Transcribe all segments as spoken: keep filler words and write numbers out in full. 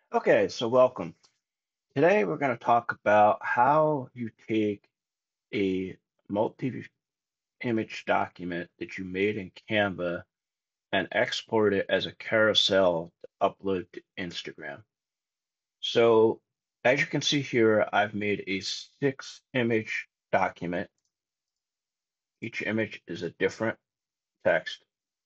Okay, so welcome. Today we're going to talk about how you take a multi-image document that you made in Canva and export it as a carousel to upload to Instagram. So as you can see here, I've made a six image document. Each image is a different text.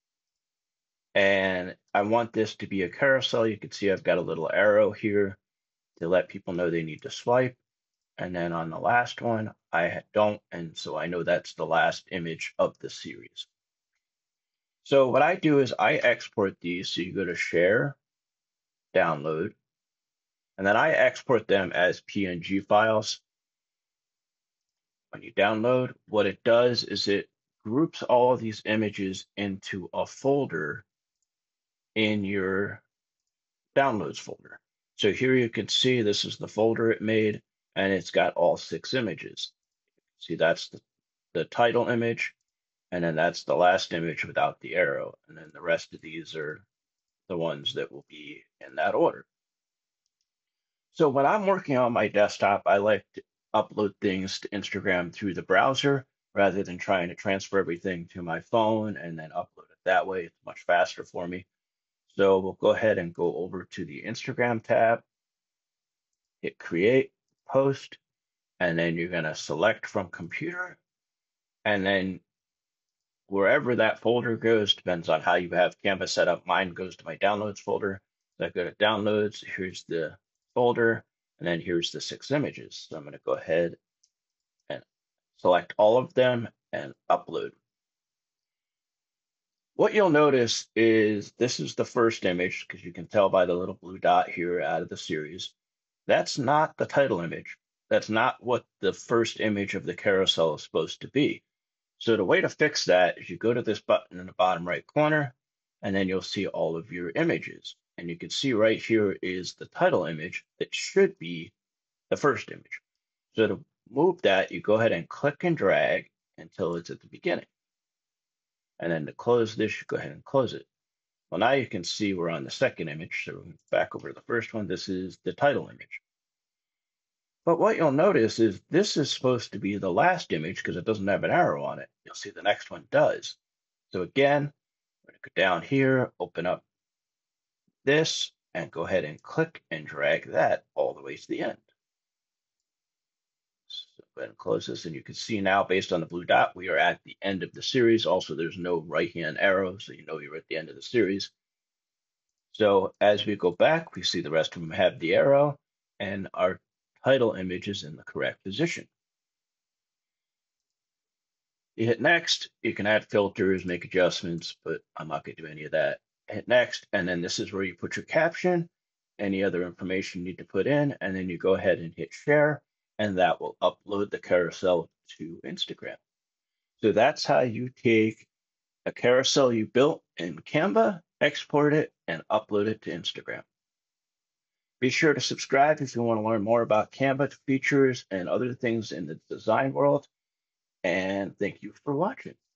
And I want this to be a carousel. You can see I've got a little arrow here to let people know they need to swipe. And then on the last one, I don't, and so I know that's the last image of the series. So what I do is I export these. So you go to Share, Download, and then I export them as P N G files. When you download, what it does is it groups all of these images into a folder in your Downloads folder. So here you can see this is the folder it made, and it's got all six images. See, that's the, the title image. And then that's the last image without the arrow. And then the rest of these are the ones that will be in that order. So when I'm working on my desktop, I like to upload things to Instagram through the browser rather than trying to transfer everything to my phone and then upload it that way. It's much faster for me. So we'll go ahead and go over to the Instagram tab, hit create, post, and then you're going to select from computer. And then wherever that folder goes depends on how you have Canva set up. Mine goes to my downloads folder. So I go to downloads, here's the folder, and then here's the six images. So I'm going to go ahead and select all of them and upload. What you'll notice is this is the first image, because you can tell by the little blue dot here out of the series. That's not the title image. That's not what the first image of the carousel is supposed to be. So the way to fix that is you go to this button in the bottom right corner, and then you'll see all of your images. And you can see right here is the title image that should be the first image. So to move that, you go ahead and click and drag until it's at the beginning. And then to close this, you go ahead and close it. Well, now you can see we're on the second image. So back over to the first one, this is the title image. But what you'll notice is this is supposed to be the last image because it doesn't have an arrow on it. You'll see the next one does. So again, we're going to go down here, open up this, and go ahead and click and drag that all the way to the end. So go ahead and close this, and you can see now, based on the blue dot, we are at the end of the series. Also, there's no right-hand arrow, so you know you're at the end of the series. So as we go back, we see the rest of them have the arrow, and our title image is in the correct position. You hit next, you can add filters, make adjustments, but I'm not going to do any of that. Hit next, and then this is where you put your caption, any other information you need to put in, and then you go ahead and hit share, and that will upload the carousel to Instagram. So that's how you take a carousel you built in Canva, export it, and upload it to Instagram. Be sure to subscribe if you want to learn more about Canva features and other things in the design world. And thank you for watching.